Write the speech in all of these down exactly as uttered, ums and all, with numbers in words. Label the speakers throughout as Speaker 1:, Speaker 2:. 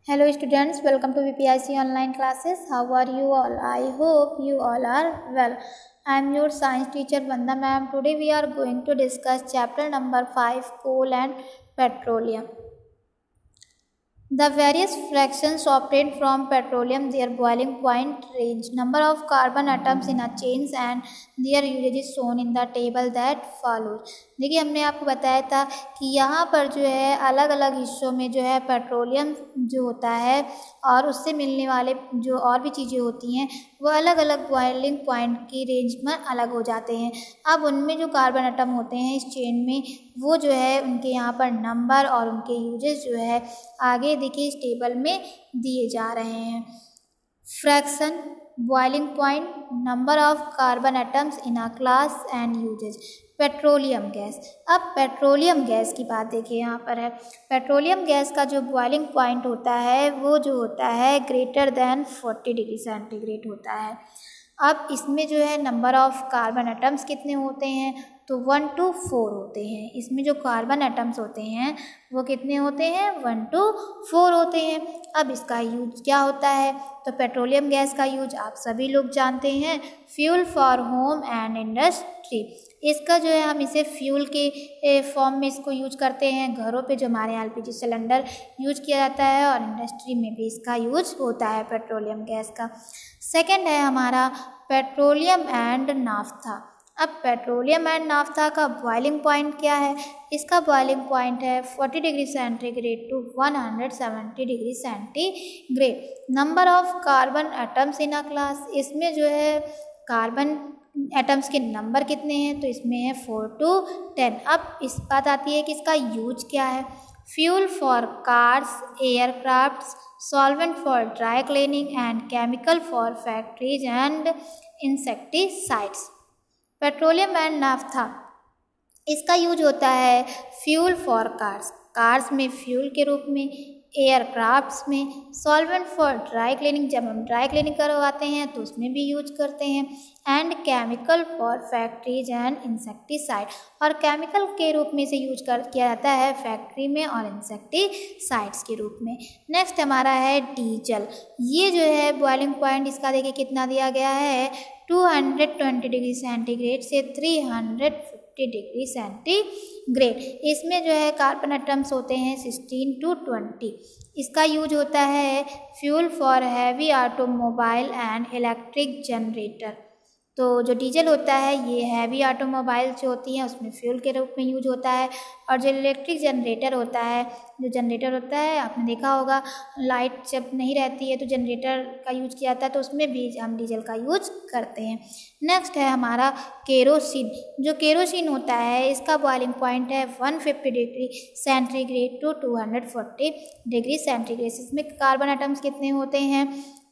Speaker 1: Hello students, welcome to V P I C online classes. How are you all? I hope you all are well. I am your science teacher Vanda ma'am. Today we are going to discuss chapter number five, coal and petroleum. The various fractions obtained from petroleum, their boiling point range, number of carbon atoms in a chains and their usage is shown in the table that follows. देखिए हमने आपको बताया था कि यहाँ पर जो है अलग अलग हिस्सों में जो है पेट्रोलियम जो होता है और उससे मिलने वाले जो और भी चीज़ें होती हैं वो अलग अलग बॉइलिंग पॉइंट की रेंज में अलग हो जाते हैं। अब उनमें जो कार्बन एटम होते हैं इस चेन में वो जो है उनके यहाँ पर नंबर और उनके यूजेस जो है आगे देखिए इस टेबल में दिए जा रहे हैं। Fraction, boiling point, number of carbon atoms in a class and uses. Petroleum gas, अब पेट्रोलियम गैस की बात देखिए यहाँ पर है। पेट्रोलियम गैस का जो बॉइलिंग पॉइंट होता है वो जो होता है greater than forty degree centigrade होता है। अब इसमें जो है नंबर ऑफ कार्बन एटम्स कितने होते हैं तो वन टू फोर होते हैं। इसमें जो कार्बन एटम्स होते हैं वो कितने होते हैं वन टू फोर होते हैं। अब इसका यूज क्या होता है तो पेट्रोलियम गैस का यूज आप सभी लोग जानते हैं, fuel for home and industry. इसका जो है हम इसे फ्यूल के फॉर्म में इसको यूज करते हैं, घरों पे जो हमारे यहाँ L P G cylinder use किया जाता है और इंडस्ट्री में भी इसका यूज होता है पेट्रोलियम गैस का। सेकंड है हमारा पेट्रोलियम एंड नाफ्था। अब पेट्रोलियम एंड नाफ्था का बॉइलिंग पॉइंट क्या है, इसका बॉइलिंग पॉइंट है forty degree centigrade to one hundred seventy degree centigrade. Number of carbon atoms in a class, इसमें जो है कार्बन एटम्स के नंबर कितने हैं तो इसमें है फोर टू टेन। अब इस बात आती है कि इसका यूज क्या है। Fuel for cars, aircrafts, solvent for dry cleaning and chemical for factories and insecticides. Petroleum and naphtha, इसका यूज होता है फ्यूल फॉर कार्स, कार्स में फ्यूल के रूप में, एयरक्राफ्ट्स में, सॉल्वेंट फॉर ड्राई क्लीनिंग, जब हम ड्राई क्लीनिंग करवाते हैं तो उसमें भी यूज करते हैं, and chemical for factories and insecticide, और केमिकल के रूप में इसे यूज कर किया जाता है फैक्ट्री में और इंसेक्टिसाइड्स के रूप में। नेक्स्ट हमारा है डीजल। ये जो है बॉइलिंग पॉइंट इसका देखिए कितना दिया गया है two hundred twenty degree centigrade से three hundred fifty degree centigrade. इसमें जो है कार्बन एटम्स होते हैं सिक्सटीन टू ट्वेंटी। इसका यूज होता है fuel for heavy automobile and electric generator. तो जो डीजल होता है ये हैवी ऑटोमोबाइल जो होती हैं उसमें फ्यूल के रूप में यूज होता है, और जो इलेक्ट्रिक जनरेटर होता है जो जनरेटर होता है आपने देखा होगा लाइट जब नहीं रहती है तो जनरेटर का यूज किया जाता है तो उसमें भी हम डीजल का यूज करते हैं। नेक्स्ट है हमारा केरोसिन। जो केरोसिन होता है इसका बॉइलिंग पॉइंट है one fifty degree centigrade to two hundred forty degree centigrade. इसमें कार्बन एटम्स कितने होते हैं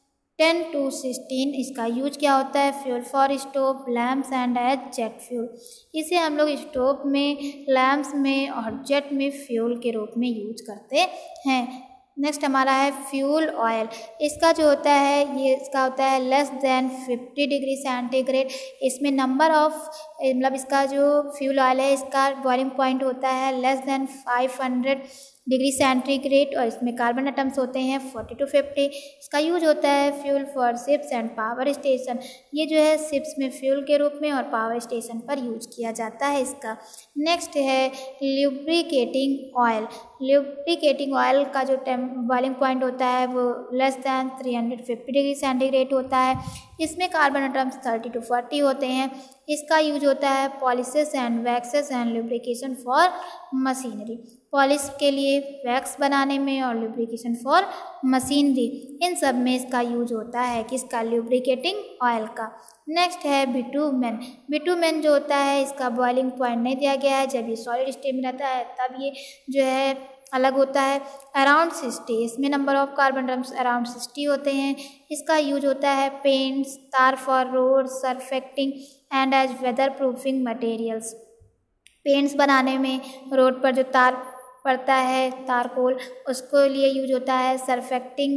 Speaker 1: टेन टू सिक्सटीन। इसका यूज क्या होता है fuel for stove, lamps and as jet fuel. इसे हम लोग स्टोव में, लैम्प्स में और जेट में फ्यूल के रूप में यूज करते हैं। नेक्स्ट हमारा है फ्यूल ऑयल। इसका जो होता है ये इसका होता है less than fifty degree centigrade. इसमें नंबर ऑफ मतलब इसका जो फ्यूल ऑयल है इसका बॉइलिंग पॉइंट होता है less than five hundred degree centigrade और इसमें कार्बन एटम्स होते हैं फोर्टी टू फिफ्टी। इसका यूज होता है fuel for ships and power station. ये जो है शिप्स में फ्यूल के रूप में और पावर स्टेशन पर यूज किया जाता है इसका। नेक्स्ट है ल्यूब्रिकेटिंग ऑयल। ल्यूब्रिकेटिंग ऑयल का जो बॉइलिंग पॉइंट होता है वो less than three hundred fifty degree centigrade होता है। इसमें carbon atoms thirty to forty होते हैं। इसका यूज होता है polishes and waxes and lubrication for machinery, polish के लिए, वैक्स बनाने में और लुब्रिकेशन फॉर मशीनरी, इन सब में इसका यूज होता है किसका लुब्रिकेटिंग ऑयल का। नेक्स्ट है बिटूमेन। बिटूमेन जो होता है इसका बॉइलिंग पॉइंट नहीं दिया गया है, जब ये सॉलिड स्टेट में रहता है तब ये जो है अलग होता है अराउंड सिक्सटी। इसमें number of carbon atoms around sixty होते हैं। इसका यूज होता है paints, tar for road, surfacing and as weather proofing materials. Paints बनाने में, रोड पर जो तार पड़ता है तारकोल उसको लिए यूज होता है, सर्फेक्टिंग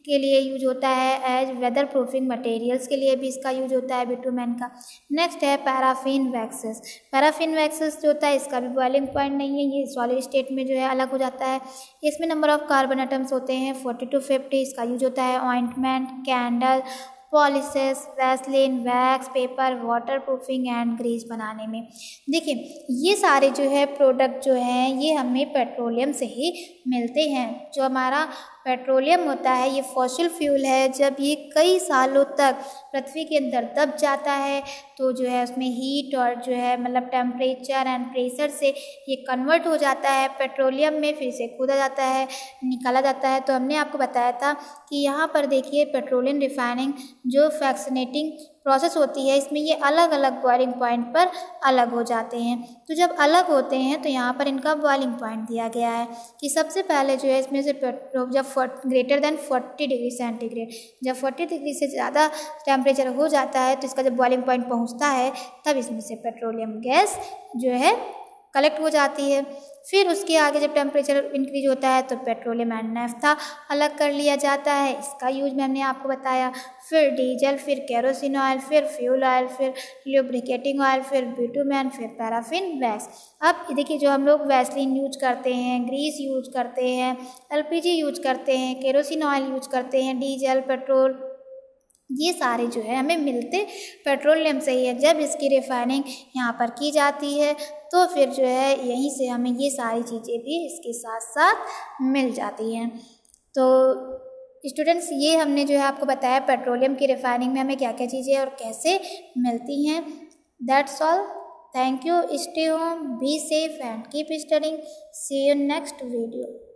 Speaker 1: के लिए यूज होता है, एज वेदर प्रूफिंग मटेरियल्स के लिए भी इसका यूज होता है बिटुमेन का। नेक्स्ट है पैराफिन वैक्सेस। पैराफिन वैक्सेस जो होता है इसका भी बॉइलिंग पॉइंट नहीं है, ये सॉलिड स्टेट में जो है अलग हो जाता है। इसमें नंबर ऑफ कार्बन एटम्स होते हैं फोर्टी टू फिफ्टी। इसका यूज होता है ointment, candle, polishes, vaseline, wax, paper, water proofing and grease बनाने में। देखिए ये सारे जो है प्रोडक्ट जो हैं ये हमें पेट्रोलियम से ही मिलते हैं। जो हमारा पेट्रोलियम होता है ये फॉसिल फ्यूल है, जब ये कई सालों तक पृथ्वी के अंदर दब जाता है तो जो है उसमें हीट और जो है मतलब टेम्परेचर एंड प्रेशर से ये कन्वर्ट हो जाता है पेट्रोलियम में, फिर से कूदा जाता है, निकाला जाता है। तो हमने आपको बताया था कि यहाँ पर देखिए पेट्रोलियम रिफाइनिंग जो फैक्सिनेटिंग प्रोसेस होती है इसमें ये अलग अलग बॉइलिंग पॉइंट पर अलग हो जाते हैं। तो जब अलग होते हैं तो यहाँ पर इनका बॉइलिंग पॉइंट दिया गया है कि सबसे पहले जो है इसमें से पेट्रोल जब greater than forty degree centigrade, जब फोर्टी डिग्री से ज़्यादा टेम्परेचर हो जाता है तो इसका जब बॉइलिंग पॉइंट पहुँचता है तब इसमें से पेट्रोलियम गैस जो है कलेक्ट हो जाती है। फिर उसके आगे जब टेम्परेचर इंक्रीज होता है तो पेट्रोलियम एंड नैफ्था अलग कर लिया जाता है, इसका यूज मैंने आपको बताया। फिर डीजल, फिर केरोसिन ऑयल, फिर फ्यूल ऑयल, फिर लुब्रिकेटिंग ऑयल, फिर बिटुमेन, फिर पैराफिन वैक्स। अब देखिए जो हम लोग वैसलीन यूज करते हैं, ग्रीस यूज करते हैं, एलपीजी यूज करते हैं, केरोसिन ऑयल यूज करते हैं, डीजल, पेट्रोल, ये सारे जो है हमें मिलते पेट्रोलियम से ही है। जब इसकी रिफाइनिंग यहाँ पर की जाती है तो फिर जो है यहीं से हमें ये सारी चीज़ें भी इसके साथ साथ मिल जाती हैं। तो स्टूडेंट्स ये हमने जो है आपको बताया पेट्रोलियम की रिफाइनिंग में हमें क्या क्या चीज़ें और कैसे मिलती हैं। That's all, thank you, stay home, be safe and keep studying, see you next video.